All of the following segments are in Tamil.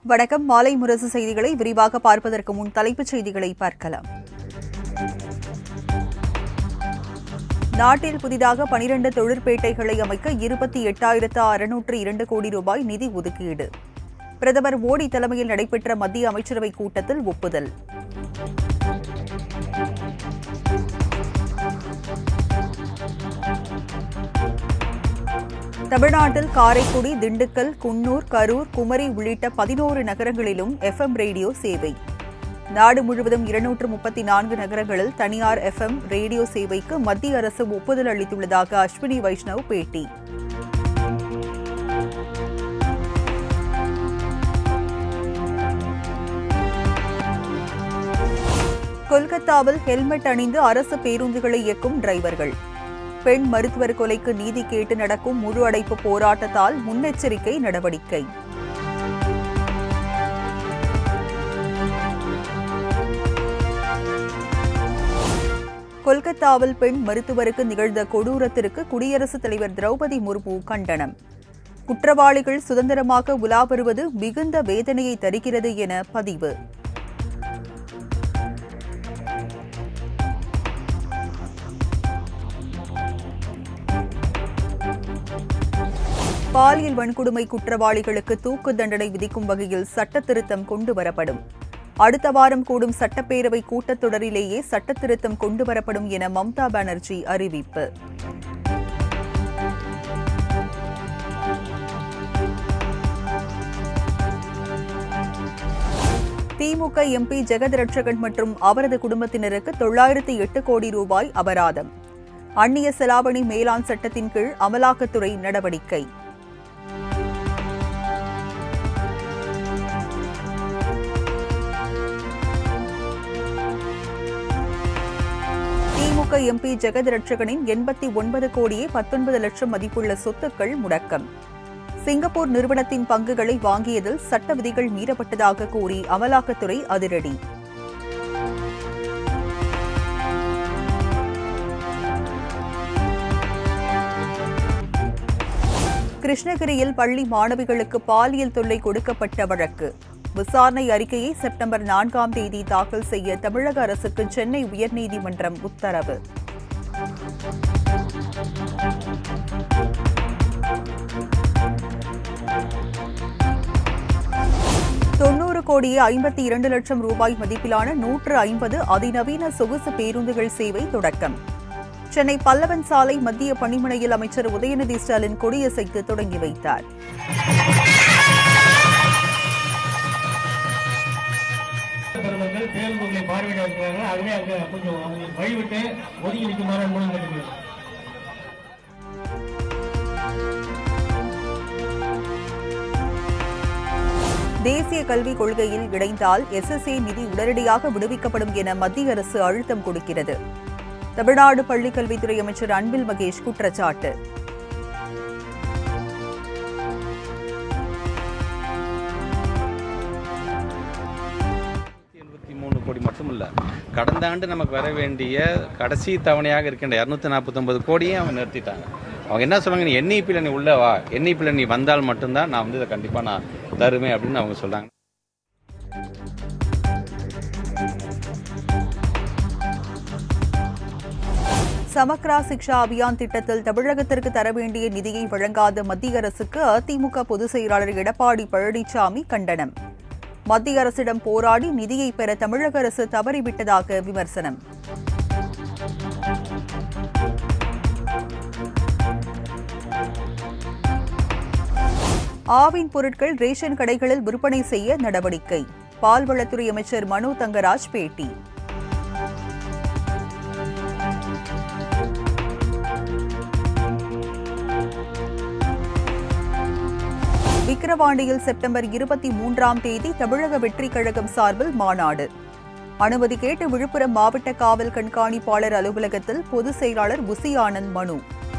வணக்கம். மாலை முரசு செய்திகளை விரிவாக பார்ப்பதற்கு முன் தலைப்புச் செய்திகளை பார்க்கலாம். நாட்டில் புதிதாக 12 தொழிற்பேட்டைகளை அமைக்க 28,602 கோடி ரூபாய் நிதி ஒதுக்கீடு. பிரதமர் மோடி தலைமையில் நடைபெற்ற மத்திய அமைச்சரவைக் கூட்டத்தில் ஒப்புதல். தமிழ்நாட்டில் காரைக்குடி, திண்டுக்கல், குன்னூர், கரூர், குமரி உள்ளிட்ட 11 நகரங்களிலும் FM ரேடியோ சேவை. நாடு முழுவதும் 234 நகரங்களில் தனியார் FM ரேடியோ சேவைக்கு மத்திய அரசு ஒப்புதல் அளித்துள்ளதாக அஸ்வினி வைஷ்ணவ் பேட்டி. கொல்கத்தாவில் ஹெல்மெட் அணிந்து அரசு பேருந்துகளை இயக்கும் டிரைவர்கள். பெண் மருத்துவர் கொலைக்கு நீதி கேட்டு நடக்கும் முழு அடைப்பு போராட்டத்தால் முன்னெச்சரிக்கை நடவடிக்கை. கொல்கத்தாவில் பெண் மருத்துவருக்கு நிகழ்ந்த கொடூரத்திற்கு குடியரசுத் தலைவர் திரௌபதி முர்மு கண்டனம். குற்றவாளிகள் சுதந்திரமாக உலா வருவது மிகுந்த வேதனையை தருகிறது என பதிவு. பாலியல் வன்கொடுமை குற்றவாளிகளுக்கு தூக்கு தண்டனை விதிக்கும் வகையில் சட்ட திருத்தம் கொண்டுவரப்படும். அடுத்த வாரம் கூடும் சட்டப்பேரவை கூட்டத்தொடரிலேயே சட்ட திருத்தம் கொண்டுவரப்படும் என மம்தா பானர்ஜி அறிவிப்பு. திமுக MP ஜெகத் ரட்சகன் மற்றும் அவரது குடும்பத்தினருக்கு 908 கோடி ரூபாய் அபராதம். அந்நிய செலாவணி மேலாண் சட்டத்தின் கீழ் அமலாக்கத்துறை நடவடிக்கை. திமுக MP ஜெகத் ரட்சகனின் 89 கோடியே 19 லட்சம் மதிப்புள்ள சொத்துக்கள் முடக்கம். சிங்கப்பூர் நிறுவனத்தின் பங்குகளை வாங்கியதில் சட்ட விதிகள் மீறப்பட்டதாக கூறி அமலாக்கத்துறை அதிரடி. கிருஷ்ணகிரியில் பள்ளி மாணவிகளுக்கு பாலியல் தொல்லை கொடுக்கப்பட்ட வழக்கு. விசாரணை அறிக்கையை செப்டம்பர் 4ஆம் தேதி தாக்கல் செய்ய தமிழக அரசுக்கு சென்னை உயர்நீதிமன்றம் உத்தரவு. கோடியே 52 லட்சம் ரூபாய் மதிப்பிலான 150 அதிநவீன சொகுசு பேருந்துகள் சேவை தொடக்கம். சென்னை பல்லவன் சாலை மத்திய பணிமனையில் அமைச்சர் உதயநிதி ஸ்டாலின் கொடியசைத்து தொடங்கி வைத்தார். பேருந்துகளை பார்வையிட இருக்கிறாங்க. அதுவே அங்க கொஞ்சம் அவங்களுக்கு வழிவிட்டு ஒதுக்கி நிற்குமாறு மூலம் கேட்டுக்கொள்கிறேன். தேசிய கல்விக் கொள்கையில் இணைந்தால் SSA நிதி உடனடியாக விடுவிக்கப்படும் என மத்திய அரசு அழுத்தம் கொடுக்கிறது. தமிழ்நாடு பள்ளிக்கல்வித்துறை அமைச்சர் அன்பில் மகேஷ் குற்றச்சாட்டு. கோடி மட்டும் இல்லை, கடந்த ஆண்டு நமக்கு வர வேண்டிய கடைசி தவணையாக இருக்கின்ற 249 கோடியும் அவங்க நிறுத்திட்டாங்க. அவங்க என்ன சொல்லுவாங்க, நீ NEPயில் நீ உள்ள வா, NEPயில் நீ வந்தால் மட்டும்தான் நான் இதை கண்டிப்பாக நான் தருவேன் அப்படின்னு அவங்க சொல்கிறாங்க. சமக்ரா சிக்ஷா அபியான் திட்டத்தில் தமிழகத்திற்கு தர வேண்டிய நிதியை வழங்காத மத்திய அரசுக்கு அதிமுக பொதுச் செயலாளர் எடப்பாடி பழனிசாமி கண்டனம். மத்திய அரசிடம் போராடி நிதியை பெற தமிழக அரசு தவறிவிட்டதாக விமர்சனம். ஆவின் பொருட்கள் ரேஷன் கடைகளில் விற்பனை செய்ய நடவடிக்கை. பால்வளத்துறை அமைச்சர் மனோ தங்கராஜ் பேட்டி. விக்கிரவாண்டியில் செப்டம்பர் 23ஆம் தேதி தமிழக வெற்றிக் கழகம் சார்பில் மாநாடு. அனுமதி கேட்டு விழுப்புரம் மாவட்ட காவல் கண்காணிப்பாளர் அலுவலகத்தில் பொதுச் செயலாளர் புசி ஆனந்த் மனு.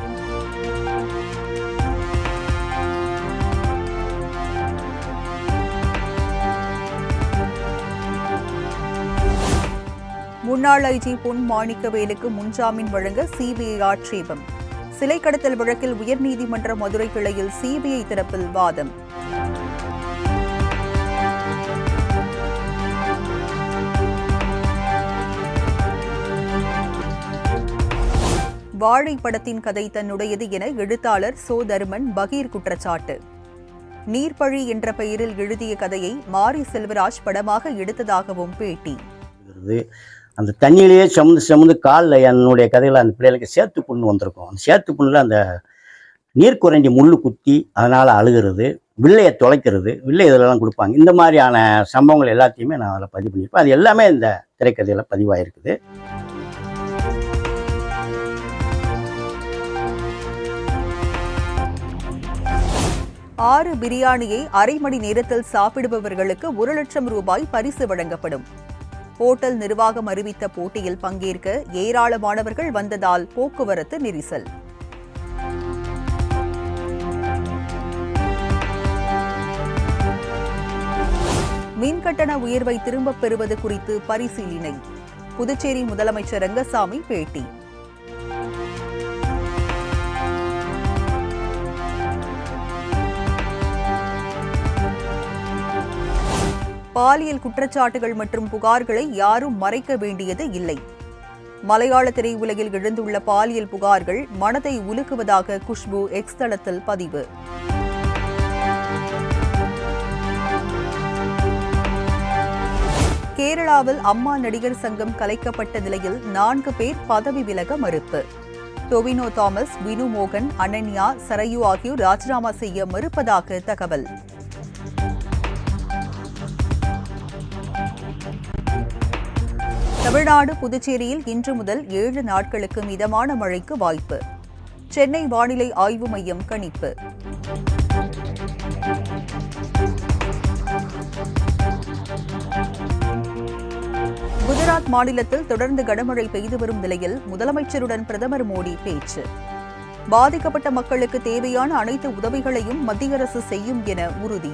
முன்னாள் IG பொன் மாணிக்கவேலுக்கு முன்ஜாமீன் வழங்க CBI ஆட்சேபம். சிலை கடத்தல் வழக்கில் உயர்நீதிமன்ற மதுரை கிளையில் சிபிஐ தரப்பில் வாதம். வாழை படத்தின் கதை தன்னுடையது என எழுத்தாளர் சோ தர்மன் பகீர் குற்றச்சாட்டு. நீர்ப்பழி என்ற பெயரில் எழுதிய கதையை மாரி செல்வராஜ் படமாக எடுத்ததாகவும் பேட்டி. அந்த தண்ணியிலேயே சமுந்து காலில் என்னுடைய கதையில் அந்த பிள்ளைகளுக்கு சேத்து புண்ணு வந்திருக்கும். அந்த சேத்து புண்ணில் அந்த நீர் குறைஞ்சி முள்ளு குத்தி அதனால் அழுகிறது, வில்லையை தொலைக்கிறது, வில்லை இதெல்லாம் கொடுப்பாங்க. இந்த மாதிரியான சம்பவங்கள் எல்லாத்தையுமே நான் அதில் பதிவு பண்ணியிருப்பேன். அது எல்லாமே இந்த திரைக்கதையில் பதிவாயிருக்குது. ஆறு பிரியாணியை அரை மணி நேரத்தில் சாப்பிடுபவர்களுக்கு 1 லட்சம் ரூபாய் பரிசு வழங்கப்படும். ஹோட்டல் நிர்வாகம் அறிவித்த போட்டியில் பங்கேற்க ஏராளமானவர்கள் வந்ததால் போக்குவரத்து நெரிசல். மின்கட்டண உயர்வை திரும்பப் பெறுவது குறித்து பரிசீலனை. புதுச்சேரி முதலமைச்சர் ரங்கசாமி பேட்டி. பாலியல் குற்றச்சாட்டுகள் மற்றும் புகார்களை யாரும் மறைக்க வேண்டியது இல்லை. மலையாள திரையுலகில் எழுந்துள்ள பாலியல் புகார்கள் மனதை உலுக்குவதாக குஷ்பு எக்ஸ் தளத்தில் பதிவு. கேரளாவில் அம்மா நடிகர் சங்கம் கலைக்கப்பட்ட நிலையில் 4 பேர் பதவி விலக மறுப்பு. டொவினோ தாமஸ், வினு மோகன், அனன்யா, சரையு ஆகியோர் ராஜினாமா செய்ய மறுப்பதாக தகவல். தமிழ்நாடு புதுச்சேரியில் இன்று முதல் 7 நாட்களுக்கு மிதமான மழைக்கு வாய்ப்பு. சென்னை வானிலை ஆய்வு மையம் கணிப்பு. குஜராத் மாநிலத்தில் தொடர்ந்து கனமழை பெய்து வரும் நிலையில் முதலமைச்சருடன் பிரதமர் மோடி பேச்சு. பாதிக்கப்பட்ட மக்களுக்கு தேவையான அனைத்து உதவிகளையும் மத்திய அரசு செய்யும் என உறுதி.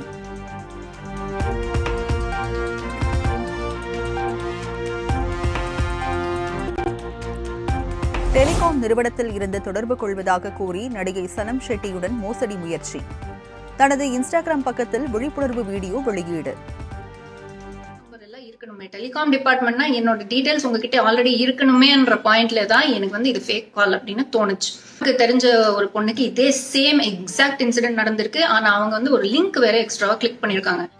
டெலிகாம் நிறுவனத்தில் இருந்து தொடர்பு கொள்வதாக கூறி நடிகை சனம் ஷெட்டியுடன் மோசடி முயற்சி. தனது இன்ஸ்டாகிராம் பக்கத்தில் விழிப்புணர்வு வீடியோ வெளியீடு. இருக்கணுமே, டெலிகாம் டிபார்ட்மெண்ட்னா என்னோட டீடைல்ஸ் உங்ககிட்ட ஆல்ரெடி இருக்கணுமேன்ற பாயிண்ட்ல தான் எனக்கு இது ஃபேக் கால் அப்படின்னு தோணுச்சு. எனக்கு தெரிஞ்ச ஒரு பொண்ணுக்கு இதே சேம் எக்ஸாக்ட் இன்சிடென்ட் நடந்திருக்கு. ஆனா அவங்க ஒரு லிங்க் வேற எக்ஸ்ட்ராவா கிளிக் பண்ணிருக்காங்க.